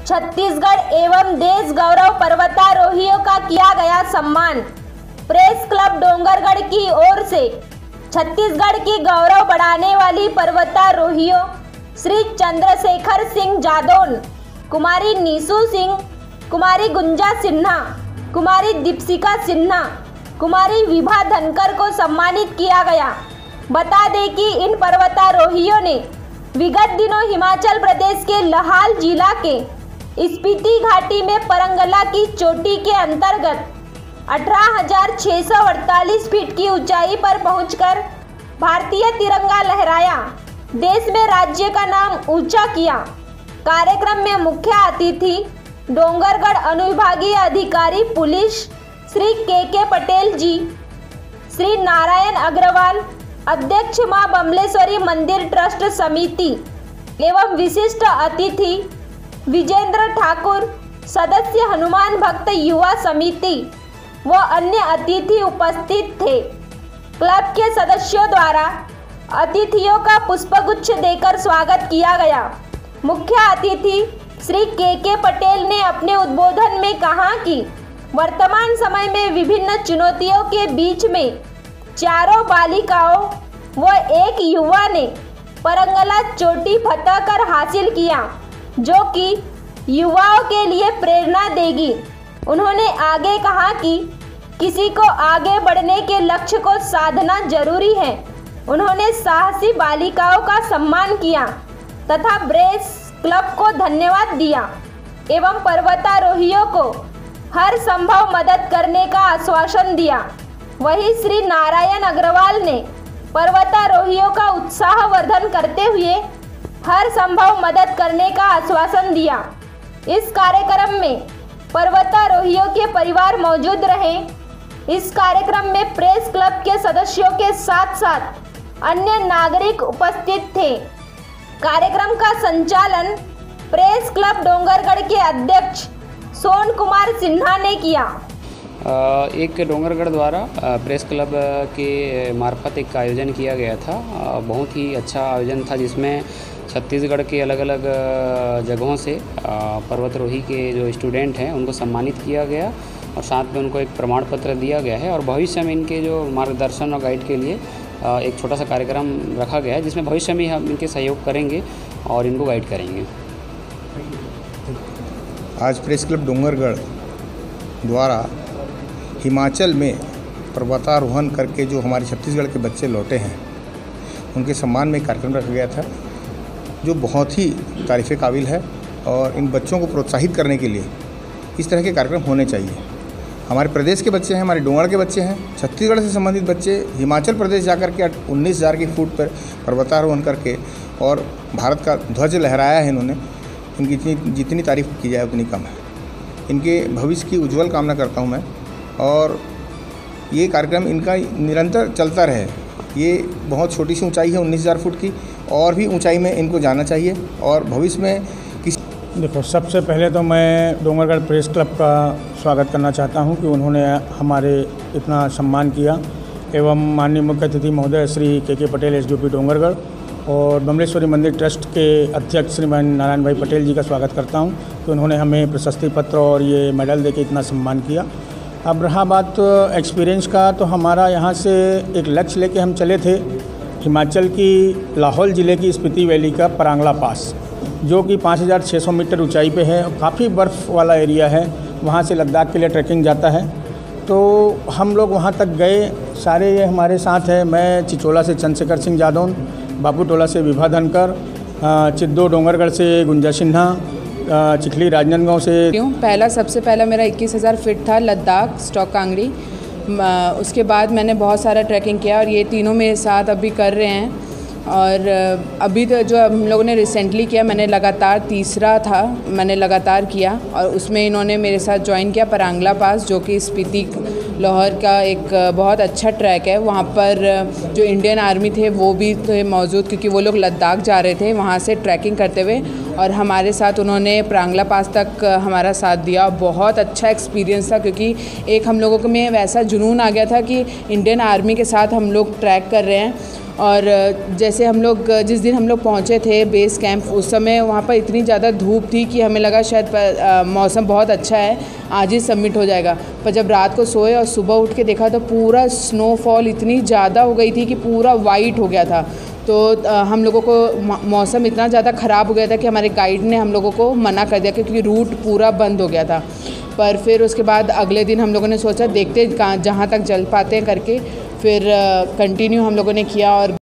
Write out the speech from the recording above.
छत्तीसगढ़ एवं देश गौरव पर्वतारोहियों का किया गया सम्मान। प्रेस क्लब डोंगरगढ़ की ओर से छत्तीसगढ़ की गौरव बढ़ाने वाली पर्वतारोहियों श्री चंद्रशेखर सिंह जादौन, कुमारी नीसू सिंह, कुमारी गुंजा सिन्हा, कुमारी दीपशिका सिन्हा, कुमारी विभा धनकर को सम्मानित किया गया। बता दें कि इन पर्वतारोहियों ने विगत दिनों हिमाचल प्रदेश के लाहौल जिला के स्पीति घाटी में परंगला की चोटी के अंतर्गत 18,648 फीट की ऊंचाई पर पहुंचकर भारतीय तिरंगा लहराया, देश में राज्य का नाम ऊंचा किया। कार्यक्रम में मुख्य अतिथि डोंगरगढ़ अनुविभागीय अधिकारी पुलिस श्री के पटेल जी, श्री नारायण अग्रवाल, अध्यक्ष मां बमलेश्वरी मंदिर ट्रस्ट समिति एवं विशिष्ट अतिथि विजेंद्र ठाकुर, सदस्य हनुमान भक्त युवा समिति व अन्य अतिथि उपस्थित थे। क्लब के सदस्यों द्वारा अतिथियों का पुष्पगुच्छ देकर स्वागत किया गया। मुख्य अतिथि श्री के पटेल ने अपने उद्बोधन में कहा कि वर्तमान समय में विभिन्न चुनौतियों के बीच में चारों बालिकाओं व एक युवा ने परंगला चोटी फतह कर हासिल किया, जो कि युवाओं के लिए प्रेरणा देगी। उन्होंने आगे कहा कि किसी को आगे बढ़ने के लक्ष्य को साधना जरूरी है। उन्होंने साहसी बालिकाओं का सम्मान किया तथा प्रेस क्लब को धन्यवाद दिया एवं पर्वतारोहियों को हर संभव मदद करने का आश्वासन दिया। वहीं श्री नारायण अग्रवाल ने पर्वतारोहियों का उत्साहवर्धन करते हुए हर संभव मदद करने का आश्वासन दिया। इस कार्यक्रम में पर्वतारोहियों के परिवार मौजूद रहे। इस कार्यक्रम में प्रेस क्लब के सदस्यों के साथ साथ अन्य नागरिक उपस्थित थे। कार्यक्रम का संचालन प्रेस क्लब डोंगरगढ़ के अध्यक्ष सोन कुमार सिन्हा ने किया। एक डोंगरगढ़ द्वारा प्रेस क्लब के मार्फत एक आयोजन किया गया था। बहुत ही अच्छा आयोजन था, जिसमें छत्तीसगढ़ के अलग अलग जगहों से पर्वतारोही के जो स्टूडेंट हैं उनको सम्मानित किया गया और साथ में उनको एक प्रमाण पत्र दिया गया है। और भविष्य में इनके जो मार्गदर्शन और गाइड के लिए एक छोटा सा कार्यक्रम रखा गया है, जिसमें भविष्य में हम इनके सहयोग करेंगे और इनको गाइड करेंगे। आज प्रेस क्लब डोंगरगढ़ द्वारा हिमाचल में पर्वतारोहण करके जो हमारे छत्तीसगढ़ के बच्चे लौटे हैं, उनके सम्मान में कार्यक्रम रखा गया था, जो बहुत ही तारीफ़ काबिल है। और इन बच्चों को प्रोत्साहित करने के लिए इस तरह के कार्यक्रम होने चाहिए। हमारे प्रदेश के बच्चे हैं, हमारे डोंगरगढ़ के बच्चे हैं, छत्तीसगढ़ से संबंधित बच्चे हिमाचल प्रदेश जाकर के 19,000 की फुट पर पर्वतारोहण करके और भारत का ध्वज लहराया है इन्होंने। इनकी जितनी तारीफ़ की जाए उतनी कम है। इनके भविष्य की उज्जवल कामना करता हूँ मैं, और ये कार्यक्रम इनका निरंतर चलता रहे। ये बहुत छोटी सी ऊंचाई है 19,000 फुट की, और भी ऊंचाई में इनको जाना चाहिए और भविष्य में देखो, सबसे पहले तो मैं डोंगरगढ़ प्रेस क्लब का स्वागत करना चाहता हूं कि उन्होंने हमारे इतना सम्मान किया, एवं माननीय मुख्य अतिथि महोदय श्री के पटेल एसडीओपी डोंगरगढ़ और बमलेश्वरी मंदिर ट्रस्ट के अध्यक्ष श्रीमान नारायण भाई पटेल जी का स्वागत करता हूं कि उन्होंने हमें प्रशस्ति पत्र और ये मेडल देके इतना सम्मान किया। अब रहा बात एक्सपीरियंस का, तो हमारा यहाँ से एक लक्ष्य लेके हम चले थे हिमाचल की लाहौल ज़िले की स्पीति वैली का परंगला पास, जो कि 5,600 मीटर ऊंचाई पे है और काफ़ी बर्फ़ वाला एरिया है। वहाँ से लद्दाख के लिए ट्रैकिंग जाता है। तो हम लोग वहाँ तक गए, सारे ये हमारे साथ है। मैं चिचोला से चंद्रशेखर सिंह जादौन, बाबूटोला से विभा धनकर, चिद्दो डोंगरगढ़ से गुंजा सिन्हा, चिखली राजनांदगांव से। सबसे पहला मेरा 21,000 फीट था लद्दाख स्टॉक कांगड़ी। उसके बाद मैंने बहुत सारा ट्रैकिंग किया और ये तीनों मेरे साथ अभी कर रहे हैं। और अभी तो जो हम लोगों ने रिसेंटली किया, मैंने लगातार तीसरा था, मैंने लगातार किया और उसमें इन्होंने मेरे साथ ज्वाइन किया परंगला पास, जो कि स्पीति लाहौर का एक बहुत अच्छा ट्रैक है। वहाँ पर जो इंडियन आर्मी थे वो भी थे मौजूद, क्योंकि वो लोग लद्दाख जा रहे थे वहाँ से ट्रैकिंग करते हुए, और हमारे साथ उन्होंने परंगला पास तक हमारा साथ दिया। बहुत अच्छा एक्सपीरियंस था, क्योंकि एक हम लोगों में वैसा जुनून आ गया था कि इंडियन आर्मी के साथ हम लोग ट्रैक कर रहे हैं। और जैसे हम लोग जिस दिन हम लोग पहुँचे थे बेस कैंप, उस समय वहाँ पर इतनी ज़्यादा धूप थी कि हमें लगा शायद मौसम बहुत अच्छा है, आज ही सबमिट हो जाएगा। पर जब रात को सोए और सुबह उठ के देखा तो पूरा स्नोफॉल इतनी ज़्यादा हो गई थी कि पूरा वाइट हो गया था। तो हम लोगों को मौसम इतना ज़्यादा ख़राब हो गया था कि हमारे गाइड ने हम लोगों को मना कर दिया क्योंकि रूट पूरा बंद हो गया था। पर फिर उसके बाद अगले दिन हम लोगों ने सोचा देखते जहाँ तक चल पाते हैं करके, फिर कंटिन्यू हम लोगों ने किया और